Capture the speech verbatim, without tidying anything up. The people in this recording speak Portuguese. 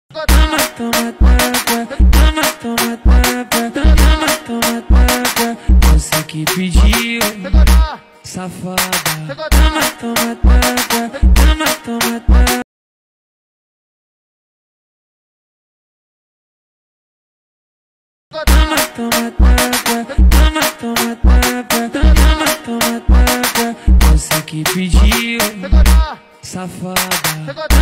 Toma, toma, tapa, toma, toma, tapa, toma, toma, tapa. Você que pediu, safada. Toma, toma, tapa, toma, toma, tapa. Toma, toma, tapa, toma, toma, tapa, toma, toma, tapa. Você que pediu, safada.